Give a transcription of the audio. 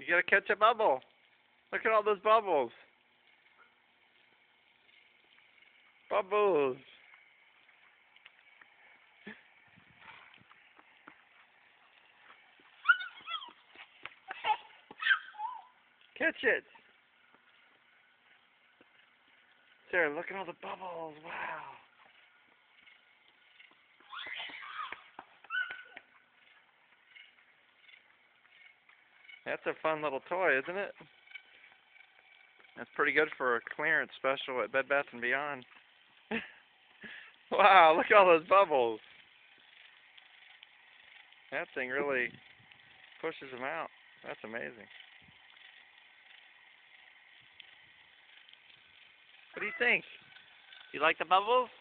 You gotta catch a bubble. Look at all those bubbles. Bubbles. Catch it. Sarah, look at all the bubbles. Wow. That's a fun little toy, isn't it? That's pretty good for a clearance special at Bed Bath & Beyond. Wow, look at all those bubbles. That thing really pushes them out. That's amazing. What do you think? You like the bubbles?